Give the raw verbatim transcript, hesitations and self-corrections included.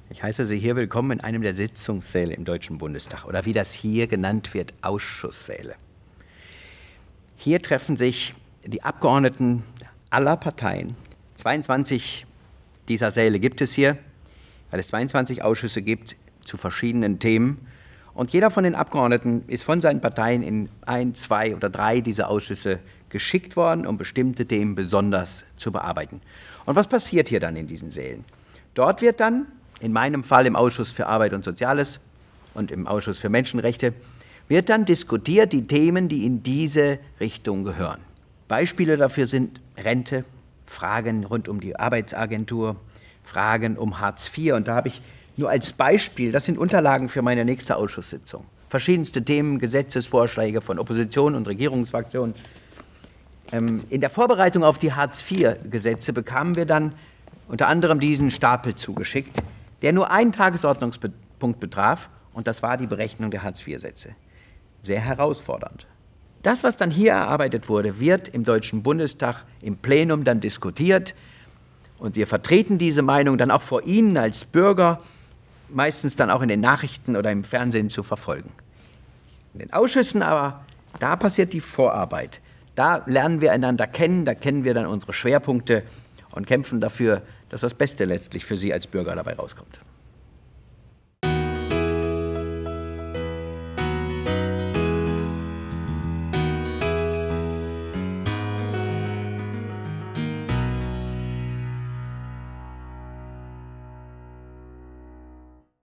Ich heiße Sie hier willkommen in einem der Sitzungssäle im Deutschen Bundestag oder wie das hier genannt wird, Ausschusssäle. Hier treffen sich die Abgeordneten aller Parteien. zweiundzwanzig dieser Säle gibt es hier, weil es zweiundzwanzig Ausschüsse gibt zu verschiedenen Themen. Und jeder von den Abgeordneten ist von seinen Parteien in ein, zwei oder drei dieser Ausschüsse geschickt worden, um bestimmte Themen besonders zu bearbeiten. Und was passiert hier dann in diesen Sälen? Dort wird dann, in meinem Fall im Ausschuss für Arbeit und Soziales und im Ausschuss für Menschenrechte, wird dann diskutiert die Themen, die in diese Richtung gehören. Beispiele dafür sind Rente, Fragen rund um die Arbeitsagentur, Fragen um Hartz vier. Und da habe ich nur als Beispiel, das sind Unterlagen für meine nächste Ausschusssitzung, verschiedenste Themen, Gesetzesvorschläge von Opposition und Regierungsfraktionen. In der Vorbereitung auf die Hartz vier Gesetze bekamen wir dann unter anderem diesen Stapel zugeschickt, der nur einen Tagesordnungspunkt betraf, und das war die Berechnung der Hartz vier Sätze. Sehr herausfordernd. Das, was dann hier erarbeitet wurde, wird im Deutschen Bundestag im Plenum dann diskutiert, und wir vertreten diese Meinung dann auch vor Ihnen als Bürger, meistens dann auch in den Nachrichten oder im Fernsehen zu verfolgen. In den Ausschüssen aber, da passiert die Vorarbeit. Da lernen wir einander kennen, da kennen wir dann unsere Schwerpunkte und kämpfen dafür, dass das Beste letztlich für Sie als Bürger dabei rauskommt.